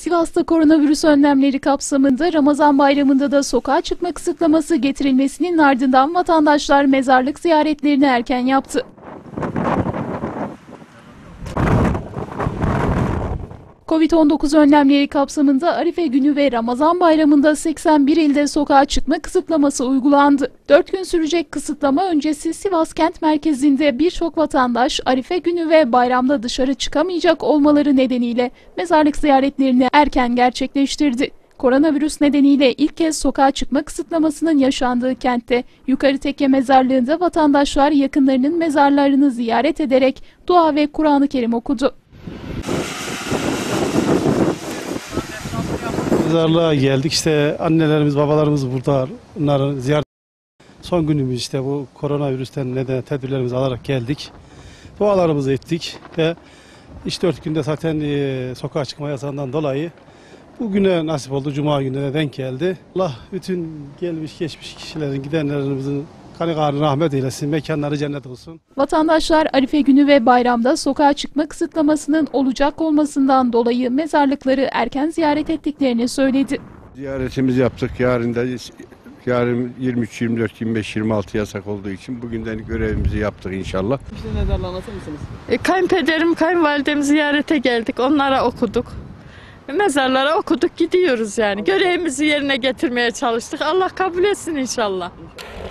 Sivas'ta koronavirüs önlemleri kapsamında Ramazan bayramında da sokağa çıkma kısıtlaması getirilmesinin ardından vatandaşlar mezarlık ziyaretlerini erken yaptı. Covid-19 önlemleri kapsamında Arife günü ve Ramazan bayramında 81 ilde sokağa çıkma kısıtlaması uygulandı. 4 gün sürecek kısıtlama öncesi Sivas kent merkezinde birçok vatandaş Arife günü ve bayramda dışarı çıkamayacak olmaları nedeniyle mezarlık ziyaretlerini erken gerçekleştirdi. Koronavirüs nedeniyle ilk kez sokağa çıkma kısıtlamasının yaşandığı kentte Yukarı Tekke Mezarlığı'nda vatandaşlar yakınlarının mezarlarını ziyaret ederek dua ve Kur'an-ı Kerim okudu. Mezarlığa geldik, işte annelerimiz, babalarımız burada, onları ziyaret. Son günümüz işte bu koronavirüsten nedeniyle tedbirlerimizi alarak geldik. Dualarımızı ettik ve 3-4 günde zaten sokağa çıkma yasağından dolayı bugüne nasip oldu, Cuma gününe denk geldi. Allah bütün gelmiş geçmiş kişilerin, gidenlerimizin kanı rahmet eylesin, mekanları cennet olsun. Vatandaşlar Arife günü ve bayramda sokağa çıkma kısıtlamasının olacak olmasından dolayı mezarlıkları erken ziyaret ettiklerini söyledi. Ziyaretimizi yaptık. Yarın 23, 24, 25, 26 yasak olduğu için bugünden görevimizi yaptık inşallah. İşte mezarlığı anlatır mısınız? Kayınpederim, kayınvalidemi ziyarete geldik. Onlara okuduk. Mezarlara okuduk, gidiyoruz yani. Görevimizi yerine getirmeye çalıştık. Allah kabul etsin inşallah.